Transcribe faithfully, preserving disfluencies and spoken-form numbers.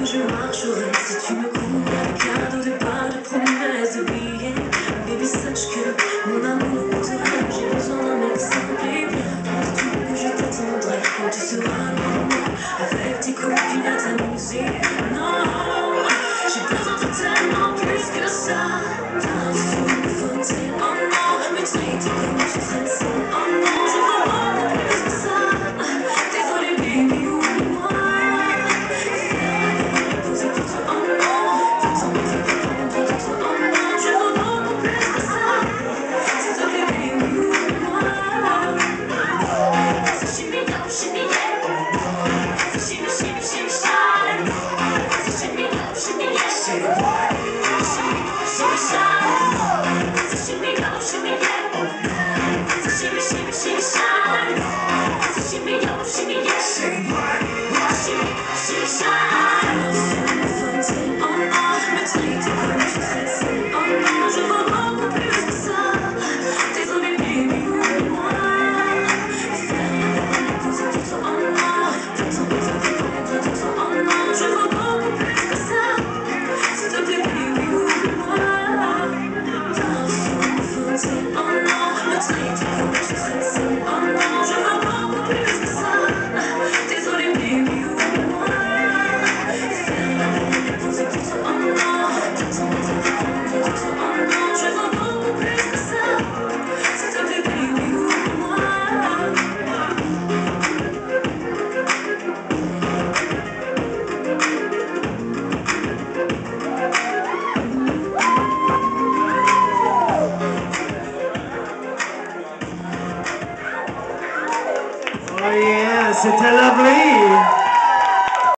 je marcherai si tu me cours un cadeau de pas de promesses de billets. Baby, sache que mon amour pour toi, j'ai besoin d'un exemple. Dis-tu que je t'attendrai quand tu seras loin de moi, avec tes copines à t'amuser.